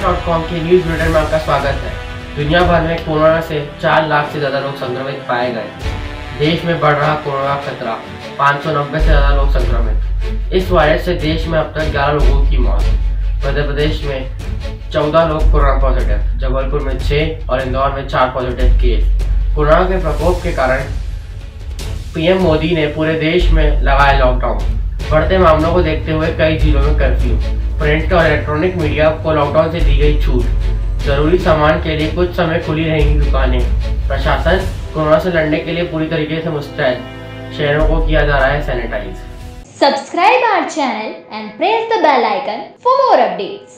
कोरोना.com के news bulletin में आपका स्वागत है। दुनिया भर में कोरोना से 4 लाख से ज्यादा लोग संक्रमित पाए गए। देश में बढ़ रहा कोरोना खतरा, 590 से ज्यादा लोग संक्रमित। इस वायरस से देश में अब तक 11 लोगों की मौत। मध्य प्रदेश में 14 लोग कोरोना पॉजिटिव, जबलपुर में 6 और इंदौर में 4 पॉजिटिव केस। कोरोना के प्रकोप के कारण पीएम मोदी ने पूरे देश में लगाया लॉकडाउन। बढ़ते मामलों को देखते हुए कई जिलों में कर्फ्यू। प्रिंट और इलेक्ट्रॉनिक मीडिया को लॉकडाउन से दी गई छूट। जरूरी सामान के लिए कुछ समय खुली रहेंगी दुकानें। प्रशासन कोरोना से लड़ने के लिए पूरी तरीके से मुस्तैद। शहरों को किया जा रहा है sanitise. Subscribe our channel and press the bell icon for more updates.